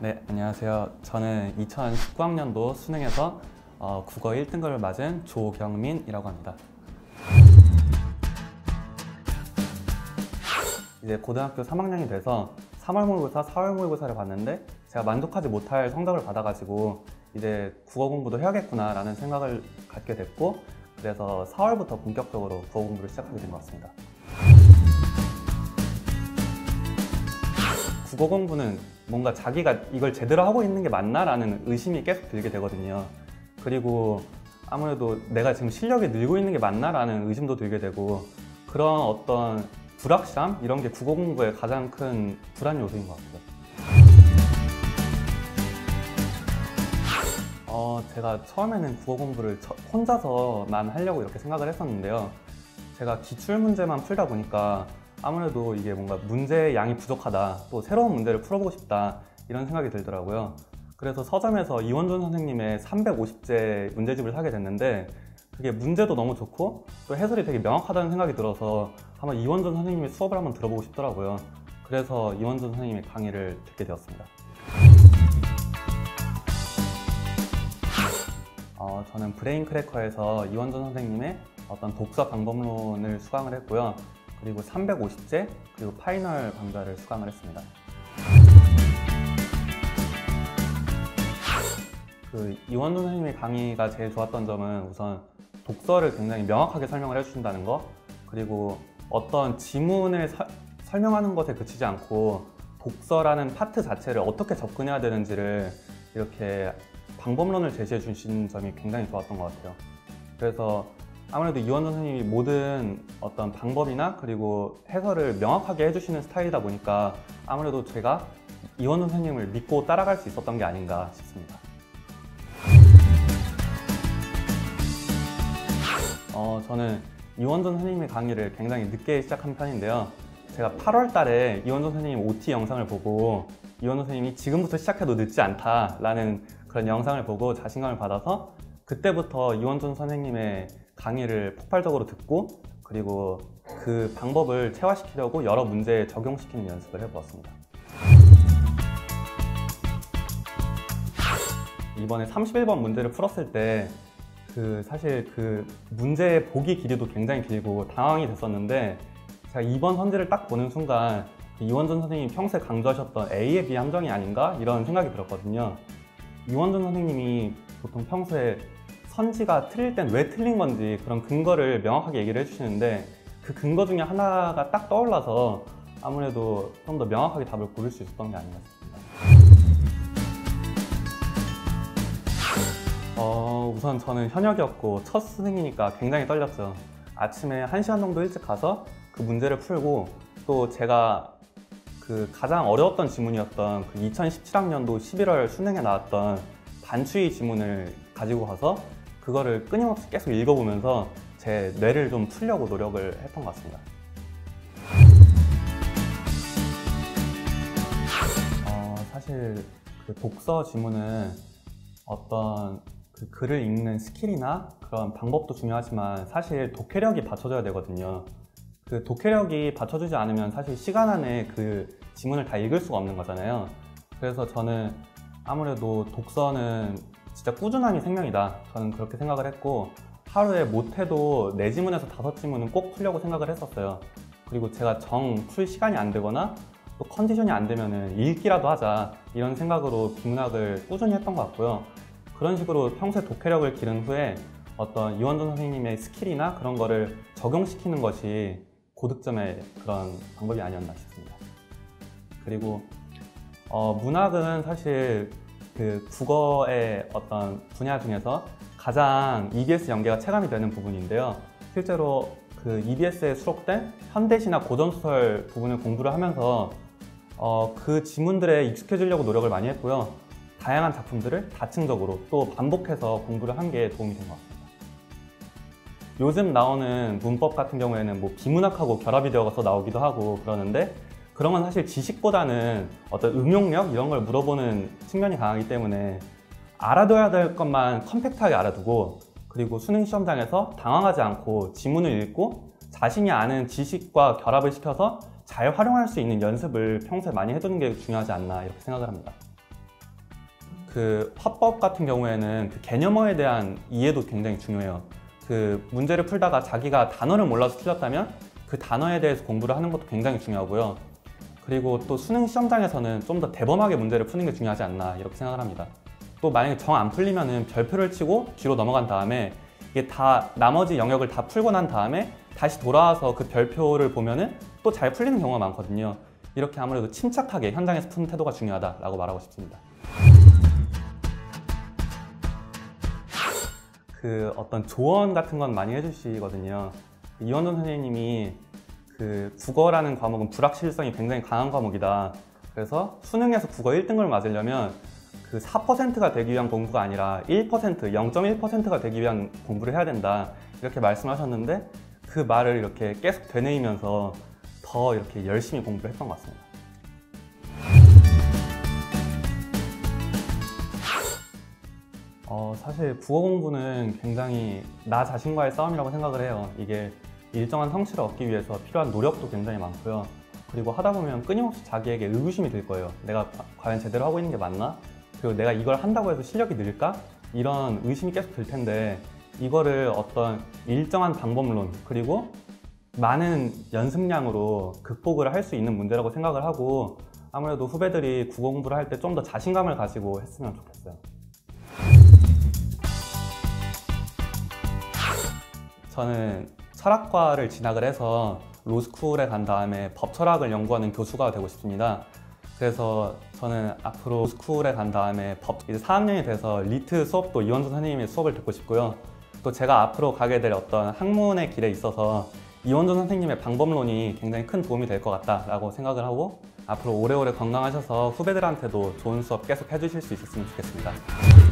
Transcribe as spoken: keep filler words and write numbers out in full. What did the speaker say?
네, 안녕하세요. 저는 이천십구 학년도 수능에서 어, 국어 일 등급을 맞은 조경민이라고 합니다. 이제 고등학교 삼 학년이 돼서 삼월 모의고사, 사월 모의고사를 봤는데 제가 만족하지 못할 성적을 받아가지고 이제 국어 공부도 해야겠구나 라는 생각을 갖게 됐고, 그래서 사월부터 본격적으로 국어 공부를 시작하게 된 것 같습니다. 국어 공부는 뭔가 자기가 이걸 제대로 하고 있는 게 맞나? 라는 의심이 계속 들게 되거든요. 그리고 아무래도 내가 지금 실력이 늘고 있는 게 맞나? 라는 의심도 들게 되고, 그런 어떤 불확실함? 이런 게 국어 공부의 가장 큰 불안 요소인 것 같아요. 어, 제가 처음에는 국어 공부를 저, 혼자서만 하려고 이렇게 생각을 했었는데요. 제가 기출 문제만 풀다 보니까 아무래도 이게 뭔가 문제의 양이 부족하다, 또 새로운 문제를 풀어보고 싶다, 이런 생각이 들더라고요. 그래서 서점에서 이원준 선생님의 삼백오십 제 문제집을 사게 됐는데, 그게 문제도 너무 좋고 또 해설이 되게 명확하다는 생각이 들어서 한번 이원준 선생님의 수업을 한번 들어보고 싶더라고요. 그래서 이원준 선생님의 강의를 듣게 되었습니다. 어, 저는 브레인 크래커에서 이원준 선생님의 어떤 독서 방법론을 수강을 했고요. 그리고 삼백오십 제, 그리고 파이널 강좌를 수강을 했습니다. 그 이원준 선생님의 강의가 제일 좋았던 점은 우선 독서를 굉장히 명확하게 설명을 해주신다는 거, 그리고 어떤 지문을 사, 설명하는 것에 그치지 않고 독서라는 파트 자체를 어떻게 접근해야 되는지를 이렇게 방법론을 제시해 주신 점이 굉장히 좋았던 것 같아요. 그래서 아무래도 이원준 선생님이 모든 어떤 방법이나 그리고 해설을 명확하게 해주시는 스타일이다 보니까 아무래도 제가 이원준 선생님을 믿고 따라갈 수 있었던 게 아닌가 싶습니다. 어, 저는 이원준 선생님의 강의를 굉장히 늦게 시작한 편인데요. 제가 팔월 달에 이원준 선생님 오티 영상을 보고 이원준 선생님이 지금부터 시작해도 늦지 않다 라는 그런 영상을 보고 자신감을 받아서 그때부터 이원준 선생님의 강의를 폭발적으로 듣고, 그리고 그 방법을 체화시키려고 여러 문제에 적용시키는 연습을 해보았습니다. 이번에 삼십일 번 문제를 풀었을 때 그 사실 그 문제의 보기 길이도 굉장히 길고 당황이 됐었는데, 제가 이 번 선지를 딱 보는 순간 이원준 선생님이 평소에 강조하셨던 A의 B 함정이 아닌가? 이런 생각이 들었거든요. 이원준 선생님이 보통 평소에 선지가 틀릴 땐 왜 틀린 건지 그런 근거를 명확하게 얘기를 해주시는데, 그 근거 중에 하나가 딱 떠올라서 아무래도 좀 더 명확하게 답을 고를 수 있었던 게 아닌가 싶습니다. 어, 우선 저는 현역이었고 첫 수능이니까 굉장히 떨렸죠. 아침에 한 시간 정도 일찍 가서 그 문제를 풀고, 또 제가 그 가장 어려웠던 지문이었던 그 이천십칠 학년도 십일월 수능에 나왔던 반추위 지문을 가지고 가서 그거를 끊임없이 계속 읽어보면서 제 뇌를 좀 풀려고 노력을 했던 것 같습니다. 어, 사실 그 독서 지문은 어떤 그 글을 읽는 스킬이나 그런 방법도 중요하지만 사실 독해력이 받쳐줘야 되거든요. 그 독해력이 받쳐주지 않으면 사실 시간 안에 그 지문을 다 읽을 수가 없는 거잖아요. 그래서 저는 아무래도 독서는 진짜 꾸준함이 생명이다, 저는 그렇게 생각을 했고, 하루에 못해도 네 지문에서 다섯 지문은 꼭 풀려고 생각을 했었어요. 그리고 제가 정 풀 시간이 안 되거나 또 컨디션이 안 되면은 읽기라도 하자, 이런 생각으로 비문학을 꾸준히 했던 것 같고요. 그런 식으로 평소에 독해력을 기른 후에 어떤 이원준 선생님의 스킬이나 그런 거를 적용시키는 것이 고득점의 그런 방법이 아니었나 싶습니다. 그리고 어, 문학은 사실 그 국어의 어떤 분야 중에서 가장 이비에스 연계가 체감이 되는 부분인데요. 실제로 그 이비에스에 수록된 현대시나 고전소설 부분을 공부를 하면서 어, 그 지문들에 익숙해지려고 노력을 많이 했고요. 다양한 작품들을 다층적으로 또 반복해서 공부를 한 게 도움이 된 것 같습니다. 요즘 나오는 문법 같은 경우에는 뭐 비문학하고 결합이 되어서 나오기도 하고 그러는데, 그런 건 사실 지식보다는 어떤 응용력 이런 걸 물어보는 측면이 강하기 때문에 알아둬야 될 것만 컴팩트하게 알아두고, 그리고 수능 시험장에서 당황하지 않고 지문을 읽고 자신이 아는 지식과 결합을 시켜서 잘 활용할 수 있는 연습을 평소에 많이 해두는 게 중요하지 않나, 이렇게 생각을 합니다. 그 화법 같은 경우에는 그 개념어에 대한 이해도 굉장히 중요해요. 그 문제를 풀다가 자기가 단어를 몰라서 틀렸다면 그 단어에 대해서 공부를 하는 것도 굉장히 중요하고요. 그리고 또 수능 시험장에서는 좀 더 대범하게 문제를 푸는 게 중요하지 않나 이렇게 생각을 합니다. 또 만약에 정 안 풀리면은 별표를 치고 뒤로 넘어간 다음에 이게 다 나머지 영역을 다 풀고 난 다음에 다시 돌아와서 그 별표를 보면은 또 잘 풀리는 경우가 많거든요. 이렇게 아무래도 침착하게 현장에서 푸는 태도가 중요하다라고 말하고 싶습니다. 그 어떤 조언 같은 건 많이 해주시거든요. 이원돈 선생님이 그 국어라는 과목은 불확실성이 굉장히 강한 과목이다. 그래서 수능에서 국어 일 등을 맞으려면 그 사 퍼센트가 되기 위한 공부가 아니라 일 퍼센트, 영 점 일 퍼센트가 되기 위한 공부를 해야 된다. 이렇게 말씀하셨는데 그 말을 이렇게 계속 되뇌이면서 더 이렇게 열심히 공부를 했던 것 같습니다. 어, 사실 국어 공부는 굉장히 나 자신과의 싸움이라고 생각을 해요. 이게 일정한 성취를 얻기 위해서 필요한 노력도 굉장히 많고요. 그리고 하다 보면 끊임없이 자기에게 의구심이 들 거예요. 내가 과연 제대로 하고 있는 게 맞나? 그리고 내가 이걸 한다고 해서 실력이 늘까? 이런 의심이 계속 들 텐데 이거를 어떤 일정한 방법론 그리고 많은 연습량으로 극복을 할 수 있는 문제라고 생각을 하고 아무래도 후배들이 국어 공부를 할 때 좀 더 자신감을 가지고 했으면 좋겠어요. 저는 철학과를 진학을 해서 로스쿨에 간 다음에 법철학을 연구하는 교수가 되고 싶습니다. 그래서 저는 앞으로 로스쿨에 간 다음에 법 이제 사 학년이 돼서 리트 수업도 이원준 선생님의 수업을 듣고 싶고요. 또 제가 앞으로 가게 될 어떤 학문의 길에 있어서 이원준 선생님의 방법론이 굉장히 큰 도움이 될 것 같다라고 생각을 하고 앞으로 오래오래 건강하셔서 후배들한테도 좋은 수업 계속 해주실 수 있었으면 좋겠습니다.